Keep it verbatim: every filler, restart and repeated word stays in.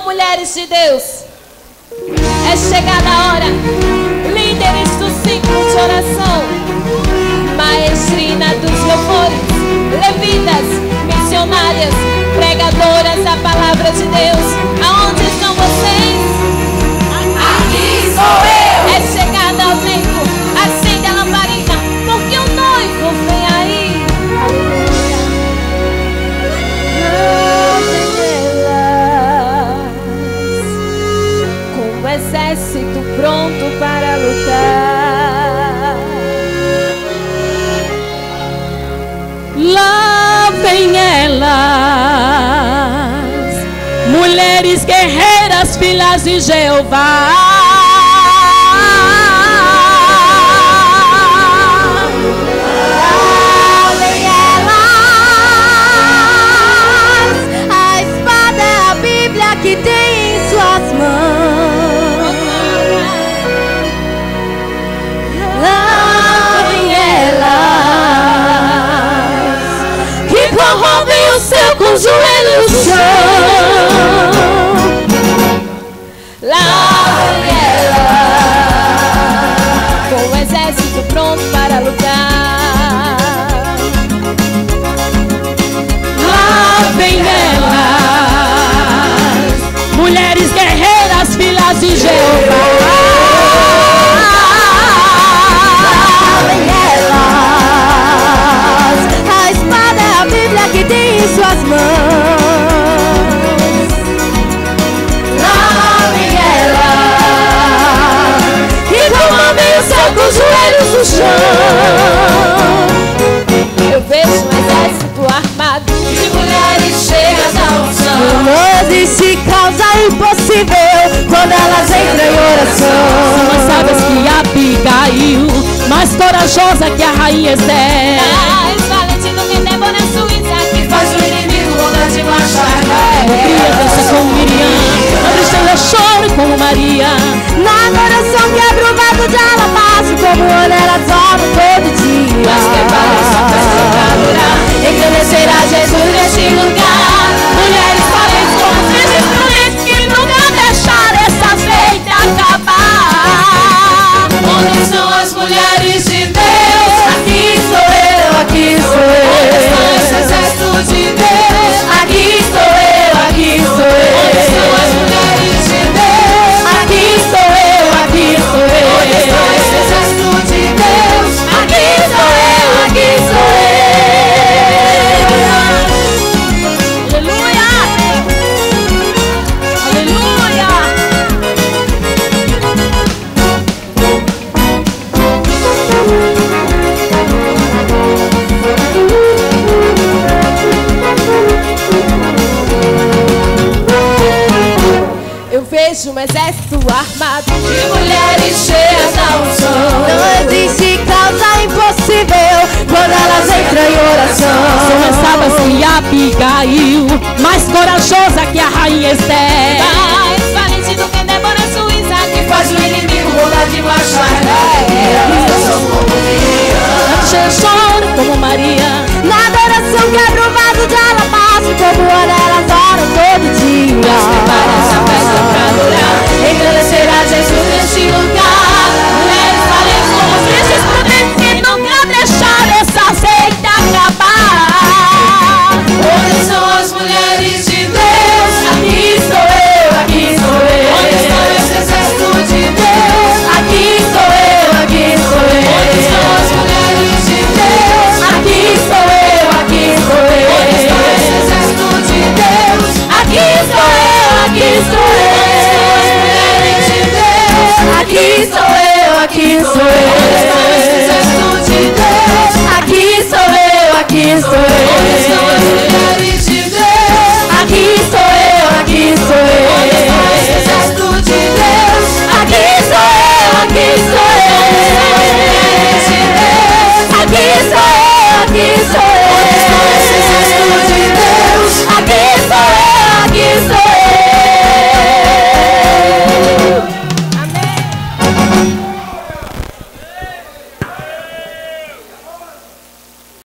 mulheres de Deus. É chegada a hora. Líderes do ciclo de oração, maestrina dos louvores, levitas, missionárias, pregadoras da palavra de Deus. Aonde estão vocês? Aqui sou eu. É chegada ao tempo. Acende a lamparina, porque o noivo vem aí. Aleluia. Com o exército pronto para lutar. Lá vem elas, mulheres guerreiras, filhas de Jeová. Lá vem elas, a espada é a Bíblia que tem em suas mãos. Lá vem elas, que corrompem o céu com os joelhos no chão. Lá vem ela, com o exército pronto para lutar. Lá vem elas, mulheres guerreiras, filhas de Jeová. Lá vem elas, a espada é a Bíblia que tem em suas mãos. Lá vem elas, que comandem o céu com os joelhos no chão. Eu vejo um exército armado de mulheres cheias da unção. Não existe causa impossível quando elas entram em oração. São mais sábias que Abigail, mais corajosa que a rainha Esther. Mais valente do que Débora Suíça, que faz o inimigo voltar de marcha Alegria dança como Miriam, a tristeza chora como Maria. Na adoração quebra o vaso de alabastro, como Ana ela sobe todo dia. Mas que balança festa pra adorar, engrandecerá Jesus neste lugar. Mulheres valentes como filhos prudentes, que nunca deixaram essa feita acabar. Onde estão as mulheres de Deus? Aqui sou eu, aqui sou Onde estão eu. esse exército de Deus? Aqui sou eu, aqui sou Onde estão as eu. mulheres de Deus? Aqui sou eu, aqui sou Onde está esse eu. exército de Deus? Aqui sou eu, aqui sou Aleluia! Aleluia! Eu vejo um exército armado de mulheres cheias da unção. Não existe causa impossível quando elas entram em São oração. mais sábias que Abigail, mais corajosa que a rainha Esther. Mais valente do que Débora Suíça, que faz o inimigo voltar de marcha A tristeza chora como Maria. Na adoração quebra o vaso de alabastro, como Ana elas oram todo dia. essa festa pra adorar, engrandecerá Jesus neste lugar. Mulheres valentes como os tristes prudentes, que nunca deixaram essa seita acabar. Onde são as mulheres de Deus? Aqui sou eu, aqui sou Onde está eu. esse exército de Deus? Aqui sou eu, aqui sou Onde estão as eu. mulheres de Deus? Aqui sou eu, aqui sou Onde está esse eu. exército de Deus? Aqui sou eu, aqui sou eu. Aqui sou eu, aqui sou Onde está esse eu. exército de Deus? Aqui sou eu, aqui sou eu.